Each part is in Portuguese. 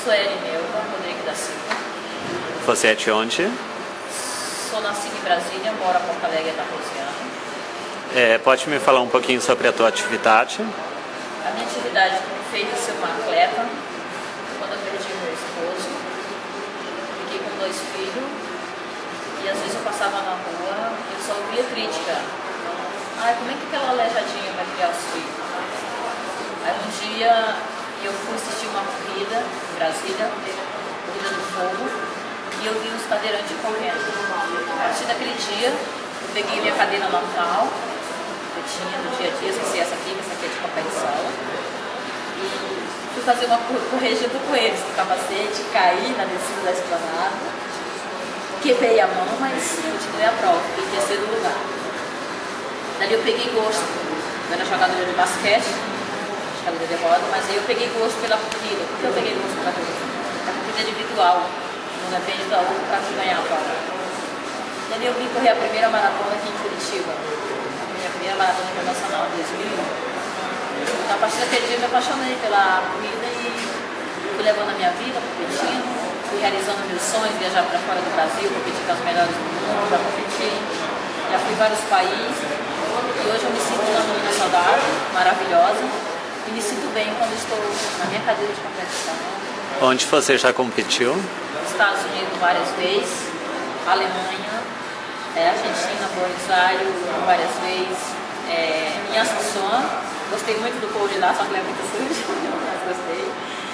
sou Erineuva Rodrigues da Silva. Você é de onde? Sou nascida em Brasília, moro em Porto Alegre há 14 anos. Pode me falar um pouquinho sobre a tua atividade? A minha atividade tem feito ser uma atleta. Quando eu perdi meu esposo, fiquei com 2 filhos e às vezes eu passava na rua e eu só ouvia crítica. Ai, como é que aquela aleijadinha vai criar os filhos? Aí um dia eu fui assistir uma corrida em Brasília, corrida do fogo, e eu vi uns cadeirantes correndo. A partir daquele dia, eu peguei minha cadeira normal, que eu tinha no dia a dia, esqueci essa aqui é de competição, e fui fazer uma corrida com eles, com capacete, caí na descida da esplanada, quebrei a mão, mas continuei a prova, fiquei em 3º lugar. Dali eu peguei gosto, eu era jogadora de basquete, cadeira de roda, mas aí eu peguei gosto pela corrida. Por que eu peguei gosto pela corrida? A corrida é individual, não depende da outra para ganhar a prova. Daí eu vim correr a primeira maratona aqui em Curitiba, a minha primeira maratona internacional, 2001. Então, a partir daquele dia eu me apaixonei pela corrida e fui levando a minha vida, competindo, fui realizando meus sonhos, viajar para fora do Brasil, competir com as melhores do mundo, já competi, já fui em vários países e hoje eu me sinto uma menina saudável, maravilhosa. E me sinto bem quando estou na minha cadeira de competição. Onde você já competiu? Estados Unidos várias vezes, Alemanha, Argentina, Buenos Aires várias vezes, em Assunção, gostei muito do povo de lá, só que é muito sujo, mas gostei.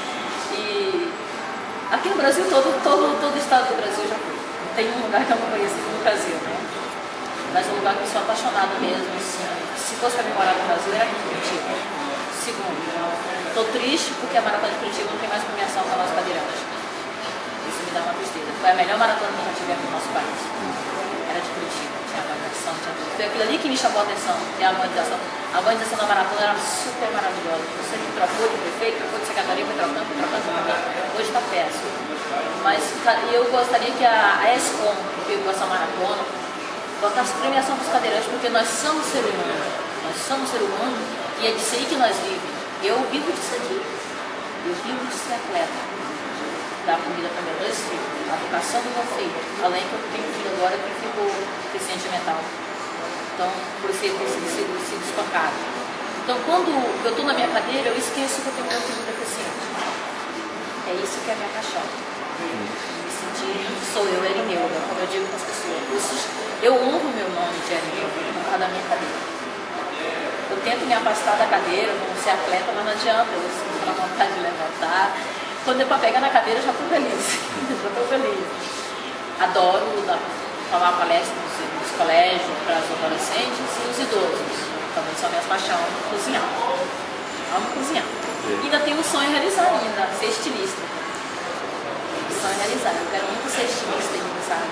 E aqui no Brasil, todo o estado do Brasil já fui. Não tem um lugar que eu não conheço no Brasil, né? Mas um lugar que eu sou apaixonada mesmo, assim. Se fosse para me morar no Brasil, era aqui em Curitiba. Segundo, estou triste porque a maratona de Curitiba não tem mais premiação para nós cadeirantes. Isso me dá uma tristeza. Foi a melhor maratona que já tivemos no nosso país. Era de Curitiba, tinha avaliação, tinha tudo. Foi aquilo ali que me chamou a atenção, a harmonização. A harmonização da maratona era super maravilhosa. Você que trocou de prefeito, trocou de secretaria, foi trocando também. Hoje está péssimo. Mas eu gostaria que a ESCOM, que veio com essa maratona, botasse premiação para os cadeirantes, porque nós somos ser humano. Nós somos ser humano e é disso aí que nós vivemos. Eu vivo disso aqui. Eu vivo de ser atleta. Dar comida para meus 2 filhos. A educação do meu filho. Além que eu tenho um filho agora que ficou deficiente mental. Então, por isso ele tem sido espancado. Então, quando eu estou na minha cadeira, eu esqueço que eu tenho um filho deficiente. É isso que é a minha paixão. Me sentir, sou eu, Erineuva, como eu digo para as pessoas. Eu honro o meu nome de Erineuva por causa da minha cadeira. Eu tento me afastar da cadeira, não ser atleta, mas não adianta, eu sinto a vontade de levantar. Quando eu pego na cadeira, eu já estou feliz. Já estou feliz. Adoro falar palestras nos colégios para os adolescentes e os idosos. Também são minhas paixões, cozinhar. Amo cozinhar. E ainda tenho um sonho a realizar ainda, ser estilista. Sonho a realizar. Eu quero muito ser estilista, sabe?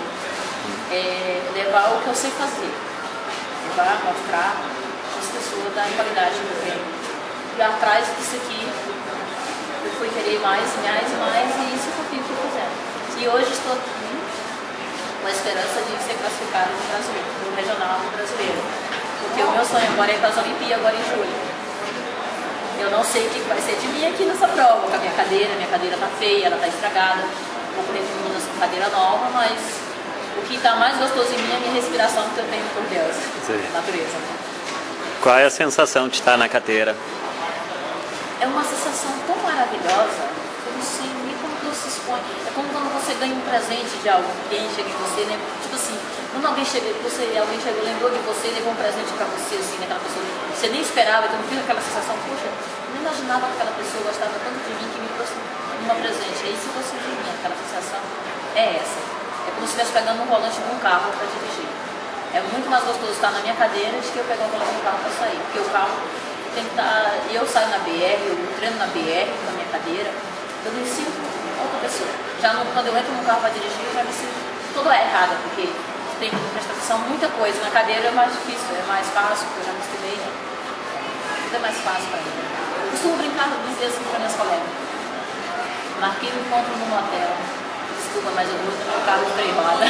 Levar o que eu sei fazer. Levar, mostrar as pessoas da qualidade que eu tenho. E atrás disso aqui, eu fui querer mais, e isso que eu fico fazendo. E hoje estou aqui com a esperança de ser classificado no brasileiro, no regional brasileiro. Porque o meu sonho agora é ir para as Olimpíadas, agora em julho. Eu não sei o que vai ser de mim aqui nessa prova, com a minha cadeira está feia, ela está estragada. Vou correr com meninas com cadeira nova, mas o que está mais gostoso em mim é a minha respiração que eu tenho por Deus, natureza. Qual é a sensação de estar na cadeira? É uma sensação tão maravilhosa, eu não sei nem como que se expõe. É como quando você ganha um presente de alguém, chega em você, né? Tipo assim, quando alguém chega em você, alguém chegou, lembrou de você e levou um presente pra você, assim, naquela pessoa, você nem esperava, então fica aquela sensação, poxa, eu não imaginava que aquela pessoa gostava tanto de mim que me trouxe um presente. Aí se você de mim, aquela sensação é essa. É como se estivesse pegando um volante de um carro para dirigir. É muito mais gostoso estar na minha cadeira do que eu pegar o volante do carro para sair, porque o carro tem que estar. Eu saio na BR, eu treino na BR com a minha cadeira, eu me sinto outra pessoa. Já quando eu entro no carro para dirigir, eu já me sinto toda errada, porque tem que prestar atenção muita coisa. Na cadeira é mais difícil, é mais fácil, porque eu já me estudei, né? Tudo é mais fácil para mim. Eu costumo brincar dizer assim para minhas colegas. Marquei um encontro num hotel. Desculpa, mas eu vou no meu carro de 3 rodas.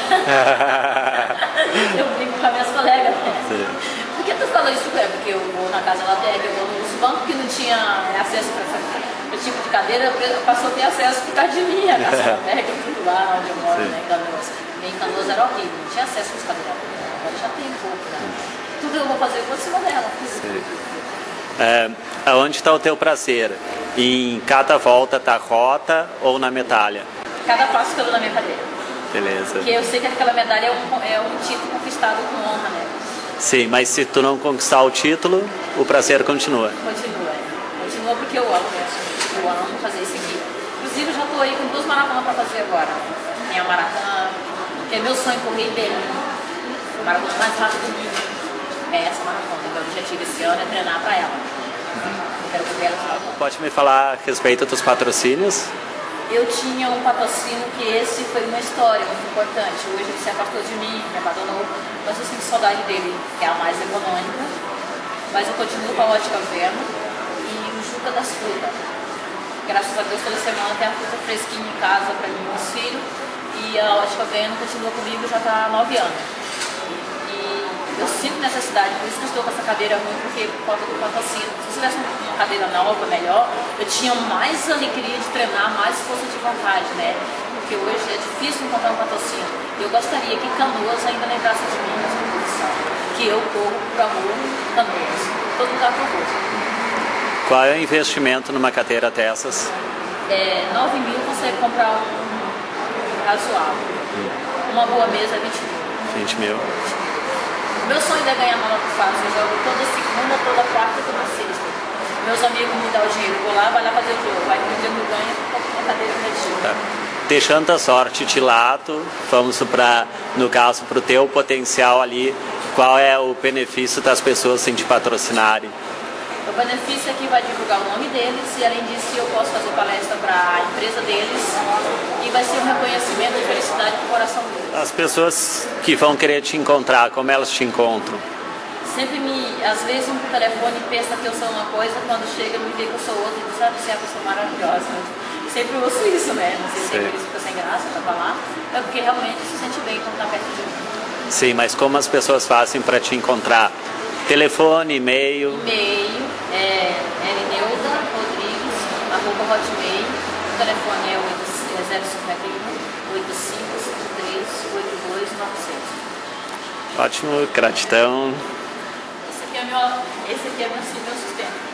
Eu brinco com as minhas colegas, né? Por que tu falou isso? Porque eu vou na casa da terra, eu vou nos bancos que não tinha acesso para essa. meu tipo de cadeira passou a ter acesso por causa de mim, a Cação Pega, tudo lá onde eu moro, né, em Canoas. E em Canoas era horrível, não tinha acesso às cadeiras. Agora já tem um pouco, né? Tudo eu vou fazer por cima dela. Aonde está o teu prazer? Em cada volta tá rota ou na medalha? Cada passo que eu dou na minha cadeira. Beleza. Porque eu sei que aquela medalha é um título conquistado com honra, né? Sim, mas se tu não conquistar o título, o prazer continua. Continua, Continua porque eu amo, né? Eu amo fazer isso aqui. Inclusive, eu já estou aí com 2 maratonas para fazer agora. Tem a maratona, que é meu sonho correr em Berlim. A maratona mais rápida do mundo. É essa maratona. Meu objetivo esse ano é treinar para ela. Eu quero correr ela no final. Pode me falar a respeito dos patrocínios? Eu tinha um patrocínio que esse foi uma história muito importante. Hoje ele se afastou de mim, me abandonou, mas eu sinto saudade dele, que é a mais econômica. Mas eu continuo com a Ótica Veno e o Juca das Frutas. Graças a Deus, toda semana tem a fruta fresquinha em casa para mim e meus filhos. E a Ótica Veno continua comigo já está há 9 anos. Eu sinto necessidade, por isso que eu estou com essa cadeira ruim, porque por causa do patrocínio. Se eu tivesse uma cadeira nova, melhor, eu tinha mais alegria de treinar, mais força de vontade, né? Porque hoje é difícil encontrar um patrocínio. Eu gostaria que Canoas ainda lembrasse de mim nessa posição, que eu corro por amor Canoas, todo lugar que eu vou. Qual é o investimento numa cadeira dessas? 9 mil você comprar um razoável. Uma boa mesa é 20 mil. 20 mil. Meu sonho é ganhar na Loto Fácil. Eu jogo toda segunda, toda quarta e toda sexta. Meus amigos me dão o dinheiro, eu vou lá, vai lá fazer o jogo. Aí no dia que eu ganho, eu compro uma cadeira de jogo. Tá. Deixando a sorte de lado, vamos para, no caso, para o teu potencial ali, qual é o benefício das pessoas em te patrocinarem? O benefício é que vai divulgar o nome deles e, além disso, eu posso fazer palestra para a empresa deles e vai ser um reconhecimento de felicidade do coração deles. As pessoas que vão querer te encontrar, como elas te encontram? Sempre às vezes, um telefone pensa que eu sou uma coisa, quando chega me vê que eu sou outra e diz, sabe, você é uma pessoa maravilhosa. Sempre ouço isso, né? Não sei se é por isso que fica sem graça para falar, é porque realmente se sente bem quando está perto de mim. Sim, mas como as pessoas fazem para te encontrar? Telefone, e-mail? E-mail é lneuda.rodrigues@hotmail. O telefone é 051 8553 8296. Ótimo, gratidão. Esse aqui é meu sustento.